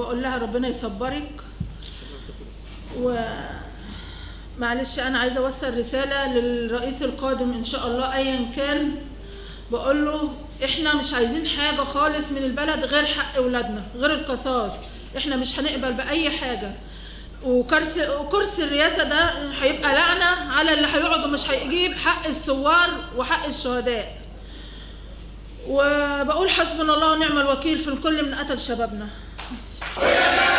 وبقول لها ربنا يصبرك. ومعلش انا عايزه اوصل رساله للرئيس القادم ان شاء الله ايا كان، بقول له احنا مش عايزين حاجه خالص من البلد غير حق اولادنا، غير القصاص. احنا مش هنقبل باي حاجه، وكرسي الرئاسه ده هيبقى لعنه على اللي هيقعد ومش هيجيب حق الثوار وحق الشهداء. وبقول حسبنا الله ونعم الوكيل في الكل من قتل شبابنا.